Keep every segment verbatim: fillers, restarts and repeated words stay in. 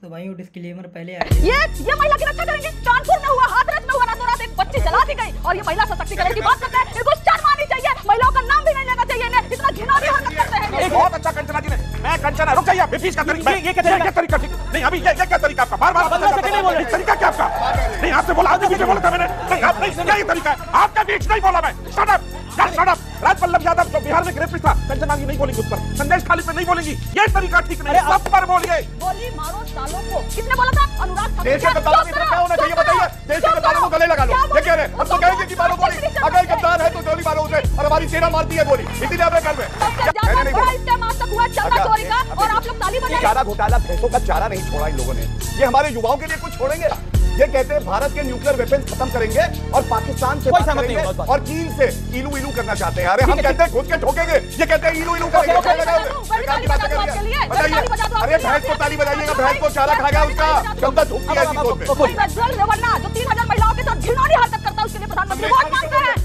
तो भाई वो डिस्क्लेमर पहले आया। ये ये महिला की रक्षा करेंगे। कानपुर में हुआ, हाथरस में हुआ, रातों रात एक बच्ची जला दी गई और ये महिला सशक्तिकरण की बात करते हैं। इनको शर्म आनी चाहिए, महिलाओं का नाम भी नहीं लेना चाहिए। इन्हें इतना घिनौनी हरकत करते हैं। एक बहुत अच्छा कंचना जी ने, मैं कंचना रुक जाइए, विपीश का तरीका ये क्या तरीका तरीका ठीक नहीं। अभी ये ये क्या तरीका आपका? बार बार पंद्रह सेकंड नहीं बोले, तरीका क्या आपका? नहीं आपसे बोला, आपके बीच में बोला था मैंने। नहीं आप नहीं, क्या ये तरीका है? आपके बीच नहीं बोला मैं। Shut up shut up. Rajballabh Yadav जो बिहार में गिरफ्तार था, कंचना जी नहीं बोलेंगी उस पर, संदेश खाली पे नहीं बोलेंगी, ये तरीका ठीक नहीं है। सब पर बोलिए। गोली मारो सालों को। किसने बोला था? अनुराग ठाकुर। देश के गद्दारों की तरह क्या होना चाहिए बताइए? देश के गद्दारों को गले लगा लो, ये कह रहे हैं। हम तो कहेंगे कि मारो गोली, अगर गद्दार है तो गोली मारो उसे, और हमारी सेना मारती है गोली, इसीलिए आपने कर में मैंने नहीं बोला। हुआ चंदा चोरी का और आप लोग ताली बजा रहे हैं। चारा घोटाला, भैंसों का चारा नहीं छोड़ा इन लोगों ने। ये हमारे युवाओं के लिए कुछ छोड़ेंगे? ये कहते हैं भारत के न्यूक्लियर वेपन्स खत्म करेंगे और पाकिस्तान से बात करेंगे और चीन से इलू इलू करना चाहते हैं। अरे हम कहते हैं घुस के ठोकेंगे, ये कहते हैं इलू इलू करेंगे। बताइए, अरे भैंस को ताली बजाइएगा, भैंस को चारा खा गया उसका, गंदा थूकती है ऐसी सोच में। जो तीन हजार महिलाओं के साथ घिनौनी हरकत करता है उसके लिए प्रधानमंत्री वोट मांगते हैं।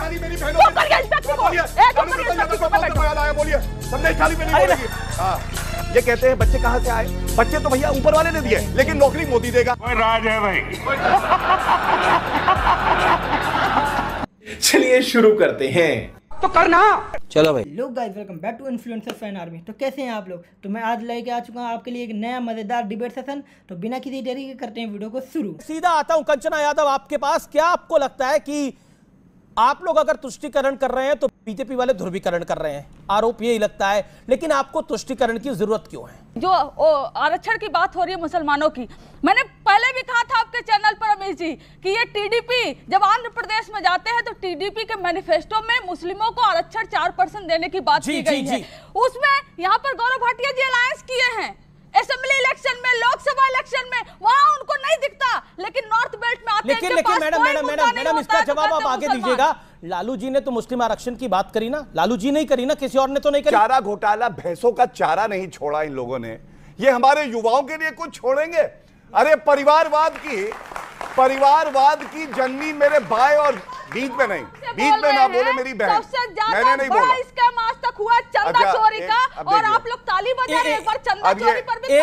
बोलिए संदेश खाली पे नहीं बोलेगी। हाँ ये कहते हैं बच्चे कहाँ से आए? बच्चे तो भैया ऊपर वाले ने दिए, लेकिन नौकरी मोदी देगा। राज है भाई। चलिए शुरू करते हैं तो करना। चलो भाई। लोग guys welcome back to influencer fan army. तो कैसे हैं आप लोग? तो मैं आज लेके आ चुका हूँ आपके लिए एक नया मजेदार डिबेट सेशन। तो बिना किसी देरी के करते हैं वीडियो को शुरू। सीधा आता हूं कंचना यादव आपके पास। क्या आपको लगता है कि आप लोग अगर तुष्टीकरण कर रहे हैं तो बीजेपी वाले ध्रुवीकरण कर रहे हैं? आरोप यही लगता है, लेकिन आपको तुष्टीकरण की जरूरत क्यों है? जो आरक्षण की बात हो रही है मुसलमानों की, मैंने पहले भी कहा था आपके चैनल पर रमेश जी कि ये टीडीपी जब आंध्र प्रदेश में जाते हैं तो टीडीपी के मैनिफेस्टो में मुस्लिमों को आरक्षण चार परसेंट देने की बात की गई है। उसमें यहाँ पर गौरव भाटिया जी अलायंस किए हैं। असेंबली इलेक्शन में, लोकसभा इलेक्शन में वहां उनको नहीं दिखता, लेकिन नॉर्थ बेल्ट में आते हैं। लेकिन लेकिन मैडम मैडम मैडम मैडम इसका जवाब आप आगे दीजिएगा। लालू जी ने तो मुस्लिम आरक्षण की बात करी ना, लालू जी नहीं करी ना, किसी और ने तो नहीं करी। चारा घोटाला, भैंसों का चारा नहीं छोड़ा इन लोगों ने। ये हमारे युवाओं के लिए कुछ छोड़ेंगे? अरे परिवारवाद की परिवारवाद की जननी मेरे बाएं और बीच में नहीं, बीच में ना बोले मेरी बहन। मैंने नहीं बोला। इसका आज तक हुआ चंदा चोरी का, और आप लोग ताली बजा रहे हैं। एक बार चंदा चोरी पर भी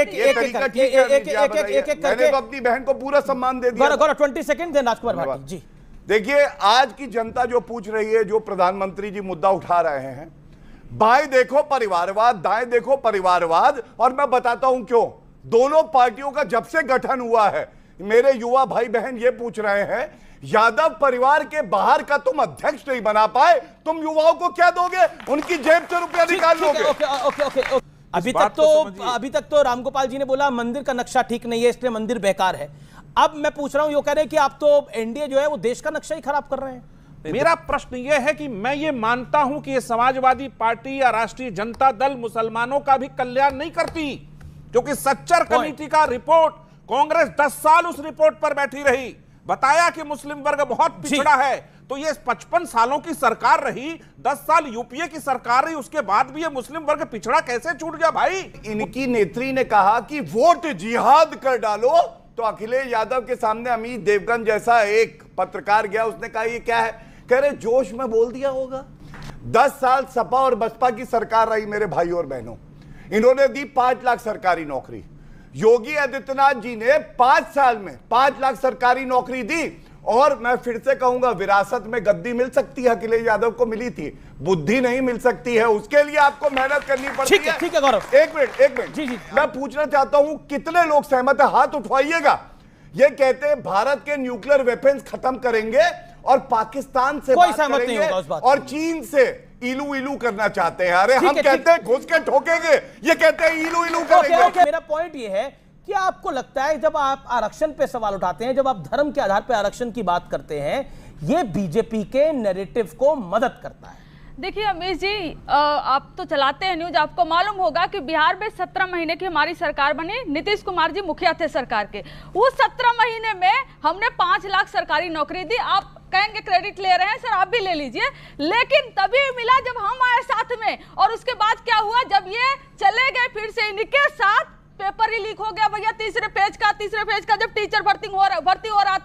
मैंने तो अपनी बहन को पूरा सम्मान दे दिया। ट्वेंटी सेकंड दें राजकुमार भाटी जी। देखिए आज की जनता जो पूछ रही है, जो प्रधानमंत्री जी मुद्दा उठा रहे हैं, बाएं देखो परिवारवाद, दाएं देखो परिवारवाद, और मैं बताता हूं क्यों। दोनों पार्टियों का जब से गठन हुआ है, मेरे युवा भाई बहन ये पूछ रहे हैं, यादव परिवार के बाहर का तुम अध्यक्ष नहीं बना पाए, तुम युवाओं को क्या दोगे? उनकी जेब से रुपया निकाल लोगे। ओके ओके ओके अभी तक तो अभी तक तो रामगोपाल जी ने बोला मंदिर का नक्शा ठीक नहीं है, इसलिए मंदिर बेकार है। अब मैं पूछ रहा हूं, ये कह रहे हैं कि आप तो एनडीए जो है वो देश का नक्शा ही खराब कर रहे हैं। मेरा प्रश्न यह है कि मैं ये मानता हूं कि ये समाजवादी पार्टी या राष्ट्रीय जनता दल मुसलमानों का भी कल्याण नहीं करती, क्योंकि सच्चर कमेटी का रिपोर्ट, कांग्रेस दस साल उस रिपोर्ट पर बैठी रही, बताया कि मुस्लिम वर्ग बहुत पिछड़ा है। तो ये पचपन सालों की सरकार रही, दस साल यूपीए की सरकार रही, उसके बाद भी ये मुस्लिम वर्ग पिछड़ा कैसे छूट गया भाई? इनकी नेत्री ने कहा कि वोट जिहाद कर डालो, तो अखिलेश यादव के सामने अमित देवगन जैसा एक पत्रकार गया, उसने कहा ये क्या है? कह रहे जोश में बोल दिया होगा। दस साल सपा और बसपा की सरकार रही मेरे भाई और बहनों, इन्होंने दी पांच लाख सरकारी नौकरी। योगी आदित्यनाथ जी ने पांच साल में पांच लाख सरकारी नौकरी दी। और मैं फिर से कहूंगा, विरासत में गद्दी मिल सकती है, अखिलेश यादव को मिली थी, बुद्धि नहीं मिल सकती है, उसके लिए आपको मेहनत करनी पड़ती है। ठीक है गौरव, एक मिनट एक मिनट जी जी मैं पूछना चाहता हूं, कितने लोग सहमत है? हाथ उठवाइएगा। ये कहते हैं भारत के न्यूक्लियर वेपन्स खत्म करेंगे और पाकिस्तान से कोई बात सहमत करेंगे नहीं होगा उस बात और चीन से इलू इलू करना चाहते हैं। अरे हम कहते हैं घुस के ठोकेंगे, ये कहते हैं इलू इलू करेंगे। मेरा पॉइंट ये है कि आपको लगता है जब आप आरक्षण पे सवाल उठाते हैं, जब आप धर्म के आधार पे आरक्षण की बात करते हैं, ये बीजेपी के नैरेटिव को मदद करता है? देखिए अमीश जी, आप तो चलाते हैं न्यूज, आपको मालूम होगा कि बिहार में सत्रह महीने की हमारी सरकार बनी, नीतीश कुमार जी मुखिया थे सरकार के। उस सत्रह महीने में हमने पांच लाख सरकारी नौकरी दी। आप कहेंगे क्रेडिट ले रहे हैं, सर आप भी ले लीजिए, लेकिन तभी मिला जब हम आए साथ में। और उसके बाद क्या हुआ, जब ये चले गए फिर से इनके साथ पेपर ही लीक हो गया भैया, तीसरे पेज का तीसरे पेज का जब टीचर भर्ती हो रहा भर्ती हो रहा था।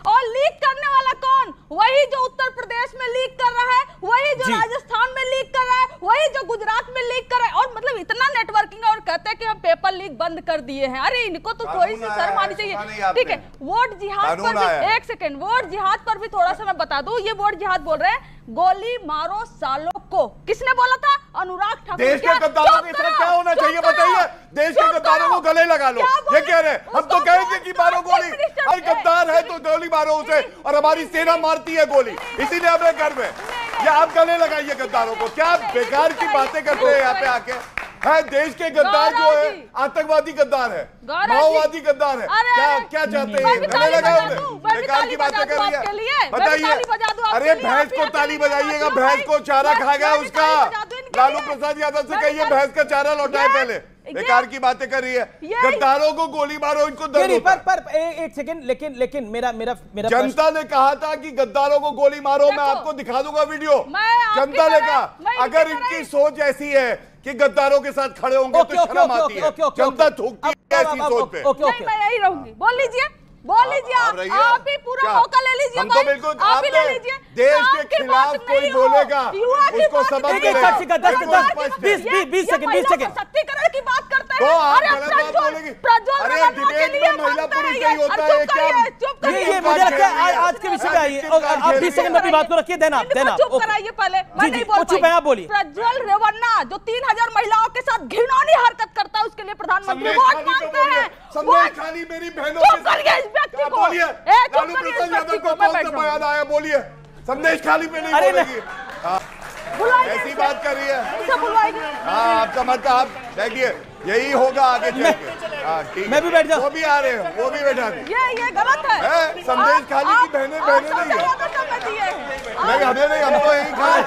और लीक करने वाला कौन? वही जो उत्तर प्रदेश में लीक कर रहा है, वही जो राजस्थान में लीक कर रहा है, वही जो गुजरात में लीक कर रहा है। और मतलब इतना नेटवर्किंग है और कहते हैं कि हम पेपर लीक बंद कर दिए हैं। अरे इनको तो थोड़ी सी शर्म आनी चाहिए। ठीक है, वोट जिहाद पर भी एक सेकेंड, वोट जिहाद पर भी थोड़ा सा मैं बता दूं, ये वोट जिहाद बोल रहे हैं, गोली मारो सालों को। किसने बोला था? अनुराग ठाकुर। देश के गद्दारों की तरह क्या होना चाहिए बताइए? देश के गद्दारों को गले लगा लो, ये कह रहे हैं। हम तो कहेंगे कि मारो गोली, हर गद्दार है तो गोली मारो उसे, और हमारी सेना मारती है गोली, इसीलिए हमें घर में। या आप गले लगाइए गद्दारों को। क्या बेकार की बातें करते हैं यहाँ पे आके? है देश के गद्दार जो है आतंकवादी गद्दार है, माओवादी गद्दार है। क्या क्या चाहते हैं? गले लगाओ उन्हें। बेकार की बातें कर रही है, बताइए। अरे भैंस को ताली बजाइएगा, भैंस को चारा खा गया उसका। लालू प्रसाद यादव से कहिए भैंस का चारा लौटाए पहले। बेकार की बातें कर रही है। गद्दारों को गोली मारो, इनको दर्द होता है। पर पर एक सेकंड, लेकिन लेकिन मेरा मेरा मेरा जनता ने कहा था कि गद्दारों को गोली मारो। मैं आपको दिखा दूंगा वीडियो। जनता ने कहा अगर इनकी सोच ऐसी है कि गद्दारों के साथ खड़े होंगे तो शर्म आती है। जनता थूकती है ऐसी सोच पे। नहीं, मैं यही रहूंगी। बोल लीजिए, बोल लीजिए, आप आप ही पूरा मौका ले लीजिए। हम तो बिल्कुल आप ले लीजिए। देश के खिलाफ कोई बोलेगा उसको सबक मिलेगा। बीस बीस सेकंड बीस सेकंड सत्तीकरण की बात करते हैं तो आप गलत बात बोलेंगे। अरे डिबेट में महिला पुरुष नहीं होता है क्या? ये मुझे लगता है आज के विषय में आइए। आप बीस सेकंड में अपनी बात को रखिए। देना देना चुप कराइए पहले, मैं नहीं बोल चुप है, आप बोलिए। प्रज्वल रेवन्ना जो तीन हजार महिलाओं के साथ घिनौनी हरकत करता है, उसके लिए प्रधानमंत्री वोट मांगते हैं। संदेश खाली मेरी बहनों के साथ बोलिए। लालू प्रसाद यादव को कौन सा बयान आया? बोलिए। संदेश खाली पे नहीं बोलेगी। ऐसी बात कर रही है। हाँ, आपका मत, आप बैठिए, यही होगा आगे चल के। हाँ ठीक, मैं भी बैठ जाऊं। वो भी आ रहे हैं, वो भी बैठा दे। ये ये गलत है, है? संदेश खाली की बहनें बहनें नहीं है। नहीं हमें नहीं, हम तो यही खाए।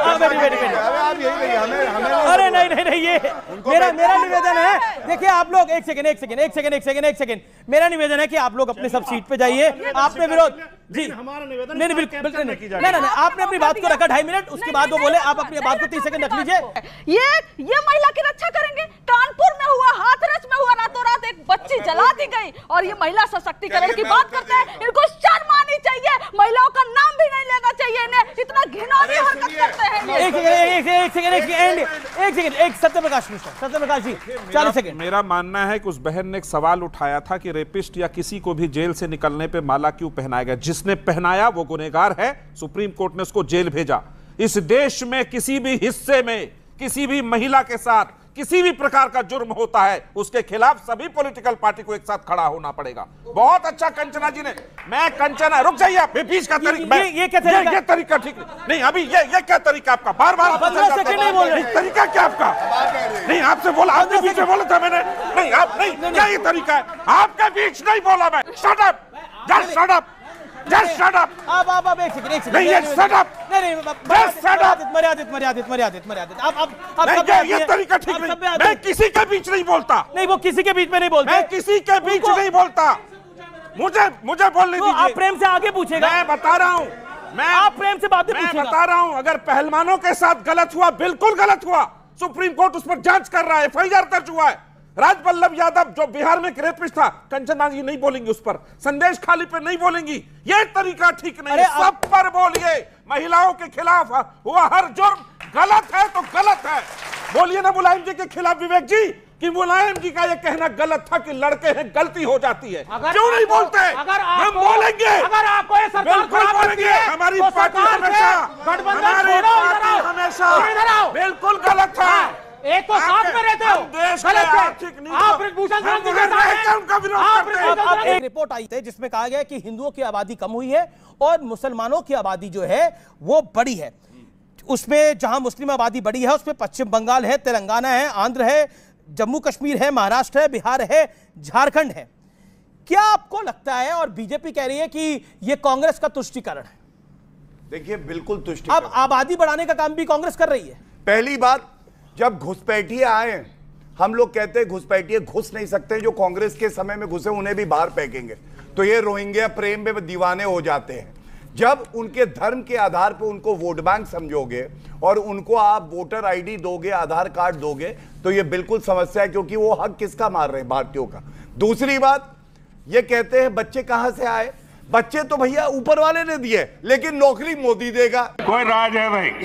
आप यही नहीं, हमें हमें। अरे नहीं नहीं नहीं, ये मेरा मेरा निवेदन है। देखिए आप लोग एक सेकंड एक सेकंड एक सेकंड एक सेकंड एक सेकंड मेरा निवेदन है कि आप लोग अपने सब सीट पे जाइए। आपने विरोध जी हमारा निवेदन नहीं बिल्कुल बिल्कुल नहीं नहीं आपने अपनी बात को रखा ढाई मिनट, उसके बाद वो बोले। आप अपनी बात को तीस सेकंड रख लीजिए। ये ये महिला की रक्षा करेंगे। कानपुर में हुआ, हाथरस में हुआ, रातों रात एक बच्ची जला दी गई, और ये महिला सशक्तिकरण की बात करते हैं। इनको शर्म आनी चाहिए। महिलाओं का नाम भी नहीं लेना चाहिए इन्हें, इतना घिनौनी हरकत करते हैं। एक सेकंड एक सेकंड एक सेकंड एक सेकंड एक सत्यप्रकाश मिश्रा, सत्यप्रकाश जी चालीस सेकंड। मेरा मानना है कि उस बहन ने एक सवाल उठाया था कि रेपिस्ट या किसी को भी जेल से निकलने पे माला क्यों पहनाया गया? जिसने पहनाया वो गुनहगार है, सुप्रीम कोर्ट ने उसको जेल भेजा। इस देश में किसी भी हिस्से में किसी भी महिला के साथ किसी भी प्रकार का जुर्म होता है, उसके खिलाफ सभी पॉलिटिकल पार्टी को एक साथ खड़ा होना पड़ेगा। बहुत अच्छा कंचना जी ने, मैं कंचना, रुक जाइए आप, बीच का तरीका, ये, ये क्या तरीका? ये, ये तरीका ठीक नहीं। अभी ये ये क्या तरीका आपका? बार बार पंद्रह सेकंड नहीं बोल रहे। तरीका क्या आपका? नहीं आपसे बोला, आपके बीच में बोला था मैंने। नहीं आप नहीं, क्या ये तरीका है? आपके बीच नहीं बोला मैं। Shut up, just shut up, just shut up. अब अब अब एक सेकंड एक सेकंड नहीं ये शट अप, नहीं नहीं जस्ट शट अप। मर्यादित मर्यादित मर्यादित मर्यादित। अब अब अब नहीं ये तरीका ठीक नहीं। मैं किसी के बीच नहीं बोलता। नहीं वो किसी के बीच में नहीं बोलते। मैं किसी के बीच नहीं बोलता। मुझे मुझे बोलने दीजिए। आप प्रेम से आगे पूछेगा। मैं बता रहा हूँ, मैं आप प्रेम से बातें पूछेगा। मैं बता रहा हूँ, अगर पहलवानों के साथ गलत हुआ, बिल्कुल गलत हुआ, सुप्रीम कोर्ट उस पर जांच कर रहा है, एफ आई आर दर्ज हुआ है। राजवल्लभ यादव जो बिहार में रेपिस्ट था, कंचना जी नहीं बोलेंगी उस पर, संदेश खाली पे नहीं बोलेंगी। ये तरीका ठीक नहीं है। सब पर बोलिए। महिलाओं के खिलाफ हुआ हर जुर्म गलत है तो गलत है। बोलिए ना मुलायम जी के खिलाफ विवेक जी कि मुलायम जी का यह कहना गलत था कि लड़के हैं, गलती हो जाती है। क्यों नहीं बोलते? अगर हम बोलेंगे, अगर आपको ये सरकार बिल्कुल बोलेंगे। हमारी पार्टी हमेशा हमारी पार्टी हमेशा बिल्कुल गलत था। एक तो साथ में रहते हो, देश गलत के है। आर्थिक नीति आप ब्रिजभूषण शरण जी के साथ हैं। उनका विरोध करते हैं। अब एक रिपोर्ट आई थी जिसमें कहा गया कि हिंदुओं की आबादी कम हुई है और मुसलमानों की आबादी जो है वो बड़ी है। उसमें जहां मुस्लिम आबादी बड़ी है उसमें पश्चिम बंगाल है, तेलंगाना है, आंध्र है, जम्मू कश्मीर है, महाराष्ट्र है, बिहार है, झारखंड है। क्या आपको लगता है, और बीजेपी कह रही है कि यह कांग्रेस का तुष्टीकरण है? देखिए बिल्कुल तुष्टीकरण। अब आबादी बढ़ाने का काम भी कांग्रेस कर रही है। पहली बात, जब घुसपैठिए आए, हम लोग कहते हैं घुसपैठिए घुस नहीं सकते, जो कांग्रेस के समय में घुसे उन्हें भी बाहर फेंकेंगे। तो ये रोहिंग्या प्रेम में दीवाने हो जाते हैं। जब उनके धर्म के आधार पर उनको वोट बैंक समझोगे और उनको आप वोटर आईडी दोगे, आधार कार्ड दोगे, तो ये बिल्कुल समस्या है, क्योंकि वो हक किसका मार रहे हैं? भारतीयों का। दूसरी बात, ये कहते हैं बच्चे कहां से आए? बच्चे तो भैया ऊपर वाले ने दिए, लेकिन नौकरी मोदी देगा। कोई राज है भाई।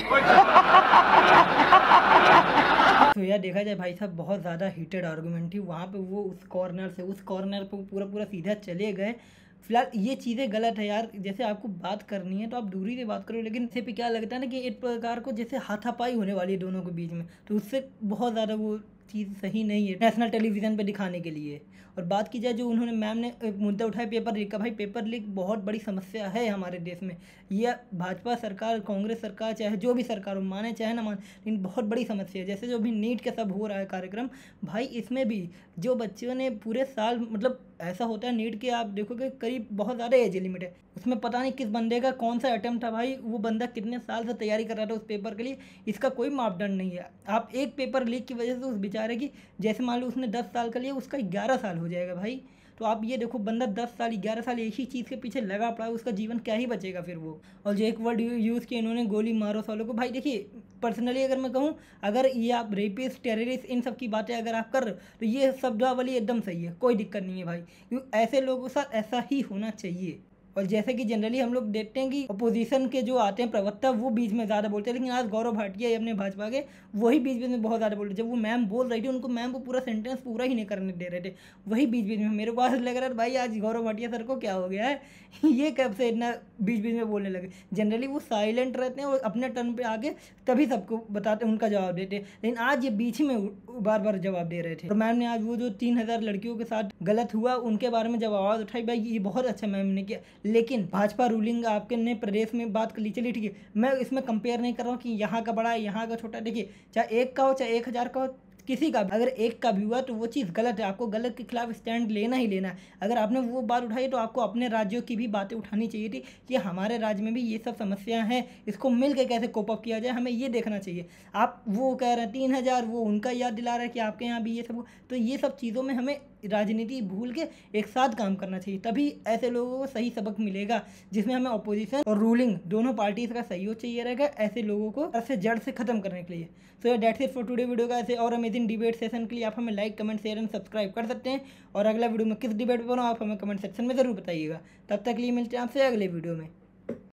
तो यार देखा जाए भाई साहब, बहुत ज़्यादा हीटेड आर्गूमेंट थी वहाँ पे। वो उस कॉर्नर से उस कॉर्नर पे पूरा पूरा सीधा चले गए। फिलहाल ये चीज़ें गलत है यार। जैसे आपको बात करनी है तो आप दूरी से बात करो, लेकिन इससे पे क्या लगता है ना कि एक प्रकार को जैसे हाथापाई होने वाली है दोनों के बीच में, तो उससे बहुत ज़्यादा वो चीज़ सही नहीं है नेशनल टेलीविज़न पे दिखाने के लिए। और बात की जाए जो उन्होंने मैम ने मुद्दा उठाया पेपर लीक का, भाई पेपर लीक बहुत बड़ी समस्या है हमारे देश में। यह भाजपा सरकार, कांग्रेस सरकार, चाहे जो भी सरकार हो, माने चाहे ना माने, लेकिन बहुत बड़ी समस्या है। जैसे जो भी नीट का सब हो रहा है कार्यक्रम, भाई इसमें भी जो बच्चों ने पूरे साल, मतलब ऐसा होता है नीट के, आप देखोगे करीब बहुत ज़्यादा एज लिमिट है उसमें। पता नहीं किस बंदे का कौन सा अटेम्प्ट था भाई, वो बंदा कितने साल से तैयारी कर रहा था उस पेपर के लिए, इसका कोई मापदंड नहीं है। आप एक पेपर लीक की वजह से उस बेचारे की, जैसे मान लो उसने दस साल का लिया, उसका ग्यारह साल हो जाएगा भाई। तो आप ये देखो, बंदा दस साल ग्यारह साल एक ही चीज़ के पीछे लगा पड़ा है, उसका जीवन क्या ही बचेगा फिर वो। और जो एक वर्ड यूज़ किया इन्होंने, गोली मारो सालों को, भाई देखिए पर्सनली अगर मैं कहूँ, अगर ये आप रेपिस्ट, टेररिस्ट, इन सब की बातें अगर आप कर रहे हो तो ये शब्दावली एकदम सही है, कोई दिक्कत नहीं है भाई, क्योंकि ऐसे लोगों के साथ ऐसा ही होना चाहिए। और जैसे कि जनरली हम लोग देखते हैं कि अपोजिशन के जो आते हैं प्रवक्ता, वो बीच में ज़्यादा बोलते हैं, लेकिन आज गौरव भाटिया अपने भाजपा के, वही बीच बीच में बहुत ज़्यादा बोलते। जब वो मैम बोल रही थी, उनको मैम को पूरा सेंटेंस पूरा ही नहीं करने दे रहे थे, वही बीच बीच में। मेरे को आज लग रहा है भाई आज गौरव भाटिया सर को क्या हो गया है, ये कब से इतना बीच बीच में बोलने लगे। जनरली वो साइलेंट रहते हैं और अपने टर्न पे आके तभी सबको बताते, उनका जवाब देते, लेकिन आज ये बीच में बार बार जवाब दे रहे थे। तो मैम ने आज वो जो तीन हज़ार लड़कियों के साथ गलत हुआ उनके बारे में जब आवाज़ उठाई, भाई ये बहुत अच्छा मैम ने किया। लेकिन भाजपा रूलिंग आपके ने प्रदेश में बात कर ली, चलिए ठीक है, मैं इसमें कंपेयर नहीं कर रहा हूँ कि यहाँ का बड़ा है यहाँ का छोटा। देखिए चाहे एक का हो चाहे एक हज़ार का हो, किसी का भी अगर एक का भी हुआ तो वो चीज़ गलत है, आपको गलत के खिलाफ स्टैंड लेना ही लेना है। अगर आपने वो बात उठाई तो आपको अपने राज्यों की भी बातें उठानी चाहिए थी कि हमारे राज्य में भी ये सब समस्याएं हैं, इसको मिल के कैसे कोप अप किया जाए, हमें ये देखना चाहिए। आप वो कह रहे हैं तीन हज़ार, वो उनका याद दिला रहा है कि आपके यहाँ भी ये सब, तो ये सब चीज़ों में हमें राजनीति भूल के एक साथ काम करना चाहिए, तभी ऐसे लोगों को सही सबक मिलेगा, जिसमें हमें अपोजिशन और रूलिंग दोनों पार्टीज का सहयोग चाहिए रहेगा ऐसे लोगों को ऐसे जड़ से खत्म करने के लिए। So that's it for today video का। ऐसे और अमेजिंग डिबेट सेशन के लिए आप हमें like, comment, share and subscribe कर सकते हैं। और अगला वीडियो में किस डिबेट पर बनाओ आप हमें कमेंट सेक्शन में ज़रूर बताइएगा। तब तक के लिए मिलते हैं आपसे अगले वीडियो में।